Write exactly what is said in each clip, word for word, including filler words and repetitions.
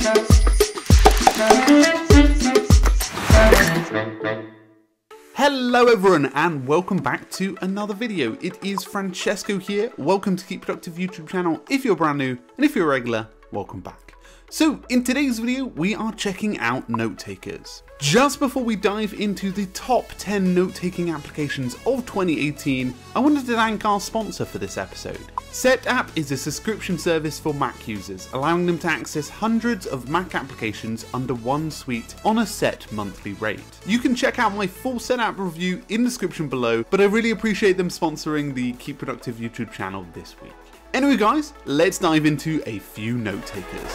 Hello everyone and welcome back to another video. It is Francesco here. Welcome to Keep Productive YouTube channel if you're brand new, and if you're a regular, welcome back. So in today's video we are checking out note takers. Just before we dive into the top ten note taking applications of twenty eighteen, I wanted to thank our sponsor for this episode. SetApp is a subscription service for Mac users, allowing them to access hundreds of Mac applications under one suite on a set monthly rate. You can check out my full SetApp review in the description below, but I really appreciate them sponsoring the Keep Productive YouTube channel this week. Anyway guys, let's dive into a few note takers.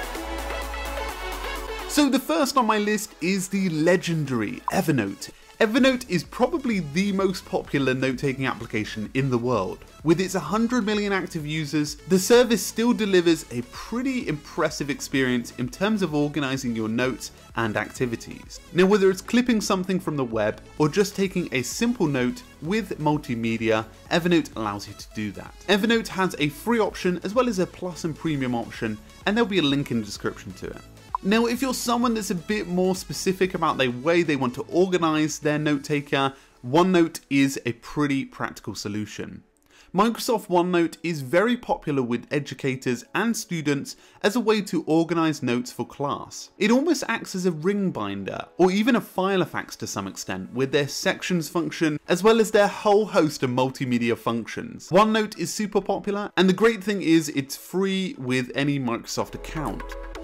So the first on my list is the legendary Evernote. Evernote is probably the most popular note-taking application in the world. With its one hundred million active users, the service still delivers a pretty impressive experience in terms of organizing your notes and activities. Now whether it's clipping something from the web or just taking a simple note with multimedia, Evernote allows you to do that. Evernote has a free option as well as a plus and premium option, and there'll be a link in the description to it. Now, if you're someone that's a bit more specific about the way they want to organize their note taker, OneNote is a pretty practical solution. Microsoft OneNote is very popular with educators and students as a way to organize notes for class. It almost acts as a ring binder, or even a filofax to some extent, with their sections function as well as their whole host of multimedia functions. OneNote is super popular, and the great thing is it's free with any Microsoft account.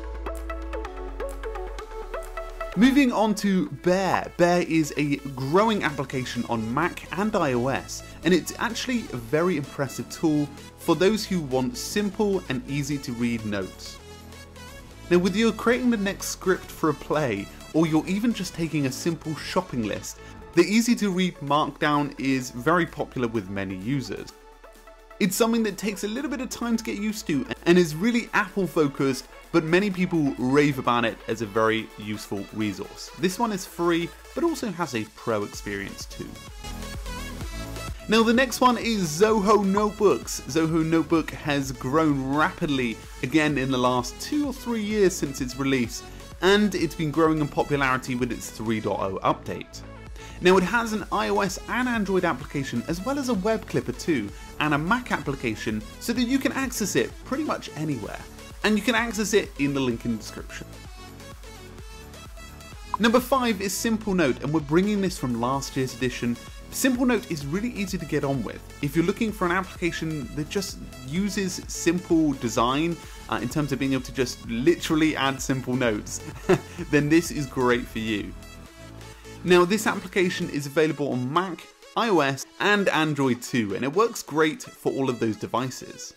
Moving on to Bear. Bear is a growing application on Mac and iOS, and it's actually a very impressive tool for those who want simple and easy to read notes. Now whether you're creating the next script for a play, or you're even just taking a simple shopping list, the easy to read Markdown is very popular with many users. It's something that takes a little bit of time to get used to and is really Apple focused, but many people rave about it as a very useful resource. This one is free, but also has a pro experience too. Now the next one is Zoho Notebooks. Zoho Notebook has grown rapidly again in the last two or three years since its release, and it's been growing in popularity with its three point oh update. Now it has an iOS and Android application as well as a web clipper too, and a Mac application so that you can access it pretty much anywhere. And you can access it in the link in the description. Number five is SimpleNote, and we're bringing this from last year's edition. SimpleNote is really easy to get on with. If you're looking for an application that just uses simple design uh, in terms of being able to just literally add simple notes, then this is great for you. Now this application is available on Mac, iOS and Android too, and it works great for all of those devices.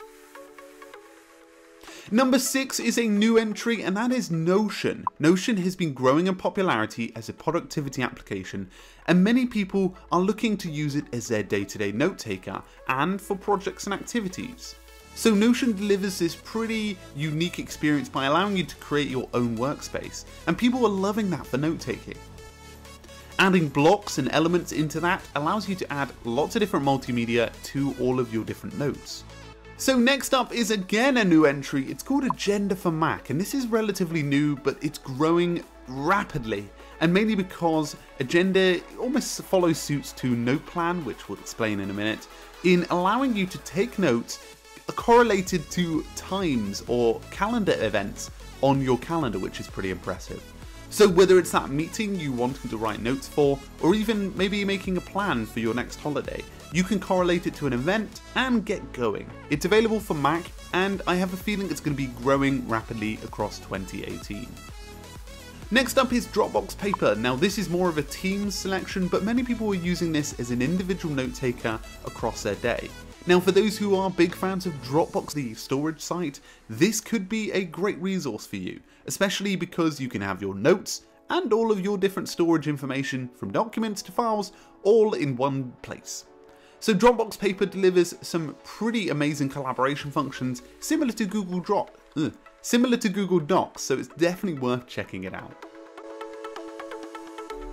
Number six is a new entry, and that is Notion. Notion has been growing in popularity as a productivity application, and many people are looking to use it as their day-to-day note taker and for projects and activities. So Notion delivers this pretty unique experience by allowing you to create your own workspace, and people are loving that for note taking. Adding blocks and elements into that allows you to add lots of different multimedia to all of your different notes. So next up is again a new entry. It's called Agenda for Mac, and this is relatively new, but it's growing rapidly, and mainly because Agenda almost follows suit to NotePlan, which we'll explain in a minute, in allowing you to take notes correlated to times or calendar events on your calendar, which is pretty impressive. So whether it's that meeting you wanting to write notes for, or even maybe making a plan for your next holiday, you can correlate it to an event and get going. It's available for Mac, and I have a feeling it's going to be growing rapidly across twenty eighteen. Next up is Dropbox Paper. Now this is more of a Teams selection, but many people are using this as an individual note taker across their day. Now for those who are big fans of Dropbox, the storage site, this could be a great resource for you, especially because you can have your notes and all of your different storage information from documents to files all in one place. So Dropbox Paper delivers some pretty amazing collaboration functions similar to Google Drop, ugh, similar to Google Docs, so it's definitely worth checking it out.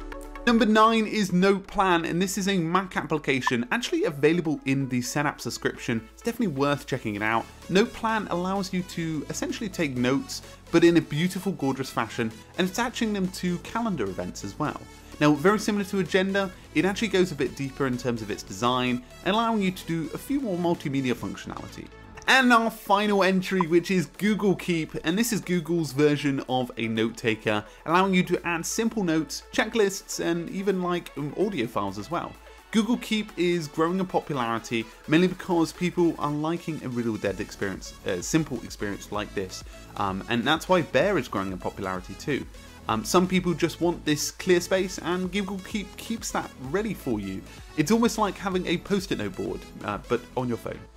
Number nine is NotePlan, and this is a Mac application actually available in the setup subscription. It's definitely worth checking it out. NotePlan allows you to essentially take notes, but in a beautiful, gorgeous fashion, and attaching them to calendar events as well. Now, very similar to Agenda, it actually goes a bit deeper in terms of its design, allowing you to do a few more multimedia functionality. And our final entry, which is Google Keep, and this is Google's version of a note taker, allowing you to add simple notes, checklists, and even like um, audio files as well. Google Keep is growing in popularity mainly because people are liking a real dead experience, a simple experience like this, um, and that's why Bear is growing in popularity too. Um, some people just want this clear space, and Google Keep keeps that ready for you. It's almost like having a post-it note board, uh, but on your phone.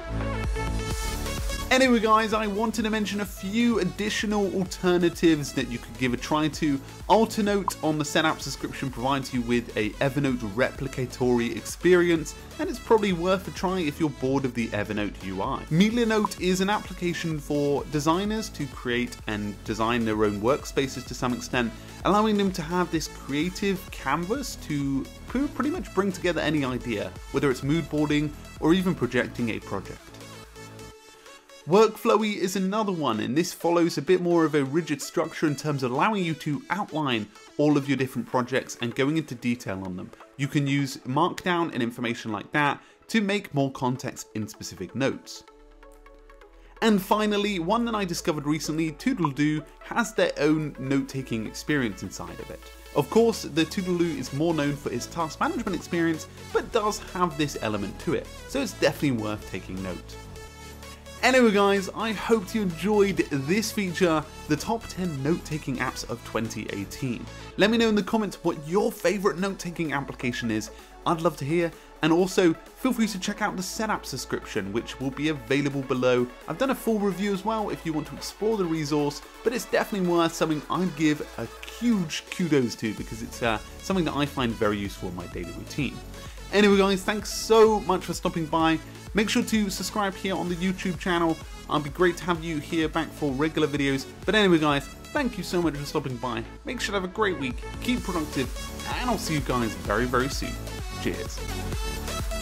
Anyway guys, I wanted to mention a few additional alternatives that you could give a try to. Alternote on the setup subscription provides you with a Evernote replicatory experience, and it's probably worth a try if you're bored of the Evernote U I. Milanote is an application for designers to create and design their own workspaces to some extent, allowing them to have this creative canvas to pretty much bring together any idea, whether it's mood boarding or even projecting a project. Workflowy is another one, and this follows a bit more of a rigid structure in terms of allowing you to outline all of your different projects and going into detail on them. You can use Markdown and information like that to make more context in specific notes. And finally, one that I discovered recently, ToodleDo has their own note-taking experience inside of it. Of course, the ToodleDo is more known for its task management experience, but does have this element to it, so it's definitely worth taking note. Anyway guys, I hope you enjoyed this feature, the top ten note-taking apps of twenty eighteen. Let me know in the comments what your favourite note-taking application is. I'd love to hear, and also feel free to check out the setup subscription, which will be available below. I've done a full review as well if you want to explore the resource, but it's definitely worth something I'd give a huge kudos to, because it's uh, something that I find very useful in my daily routine. Anyway guys, thanks so much for stopping by. Make sure to subscribe here on the YouTube channel. It'll be great to have you here back for regular videos. But anyway guys, thank you so much for stopping by. Make sure to have a great week, keep productive, and I'll see you guys very, very soon. Cheers.